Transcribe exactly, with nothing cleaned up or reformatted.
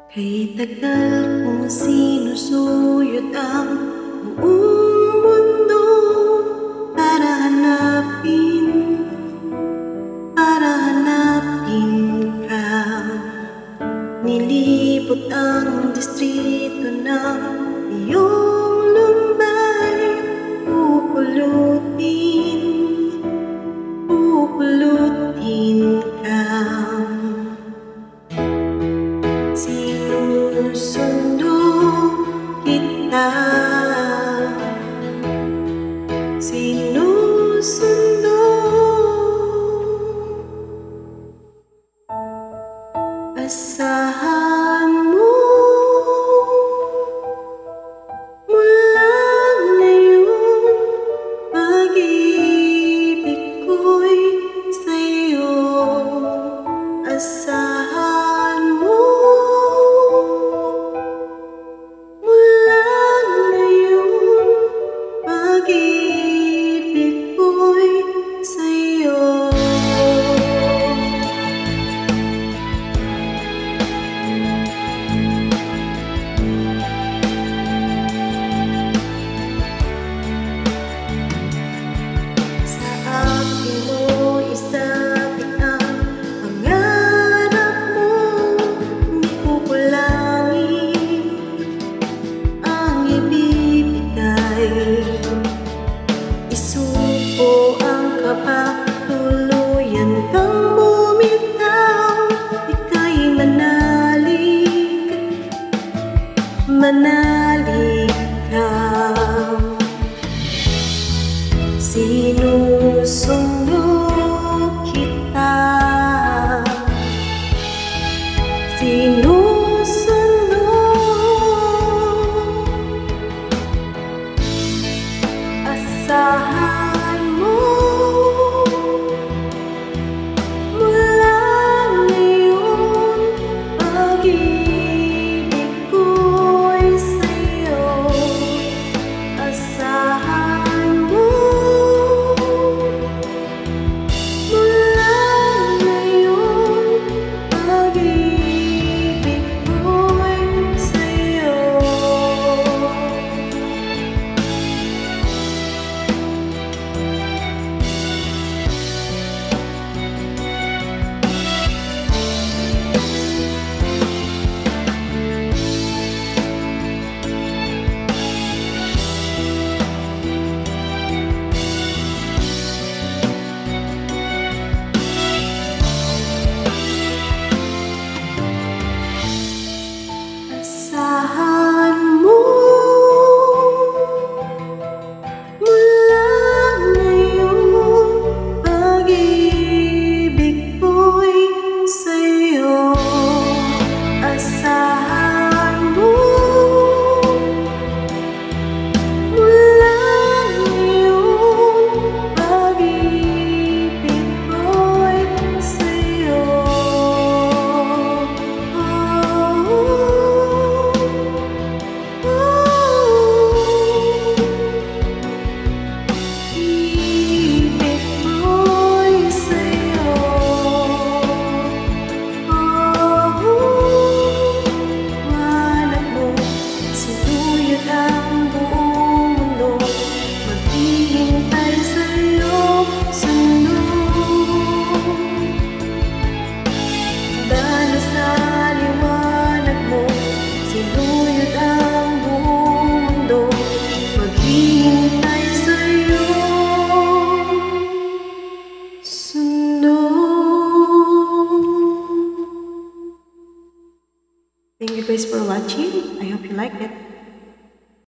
Kay tagal kong sinusuyod ang buong mundo para hanapin, para hanapin ka. Nilibot ang distrito ng iyong lumbay, pupulutin, pupulutin ka. Sinusundo kita, sinusundo. Asahan mo mula ngayon, pag-ibig ko'y sa'yo. Asahan mo mula ngayon, pag-ibig ko'y sa'yo. Isuko ang kapatuluyan kang bumitaw, ika'y manalig, manalig ka. Sinusundo kita, sinusundo. Asahan mo mula ngayon, pag-ibig ko'y sa'yo. Asahan mo mula ngayon, pag-ibig ko'y sa'yo. Asahan mo mula ngayon, pag-ibig ko'y sa'yo. Asahan mo mula ngayon, pag-ibig ko'y sa'yo. Thank you guys for watching. I hope you like it.